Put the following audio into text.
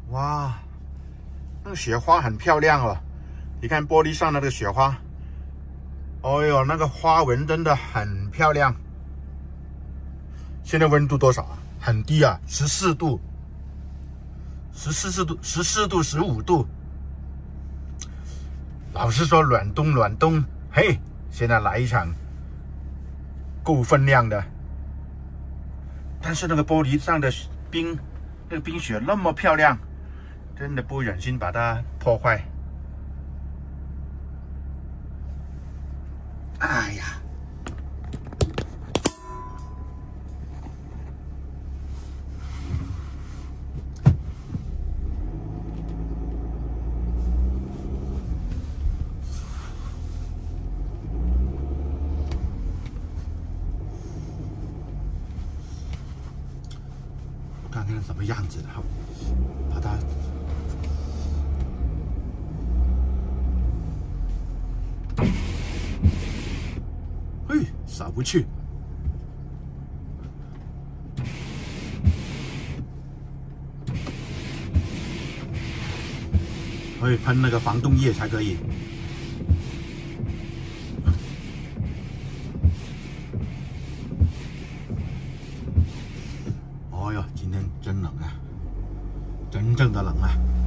哇，那个雪花很漂亮哦，你看玻璃上的那个雪花，哦哟，那个花纹真的很漂亮。现在温度多少啊？很低啊，14度，14度，15度。老实说，暖冬，嘿，现在来一场够分量的。但是那个玻璃上的那个冰雪那么漂亮，真的不忍心把它破坏。哎呀！看看什么样子的，好，把它。嘿，扫不去。会喷那个防冻液才可以。哦哟，今天真冷啊，真正的冷啊！